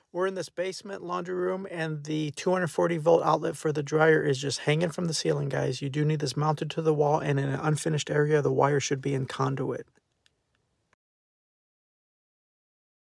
We're in this basement laundry room, and the 240-volt outlet for the dryer is just hanging from the ceiling, guys. You do need this mounted to the wall, and in an unfinished area, the wire should be in conduit.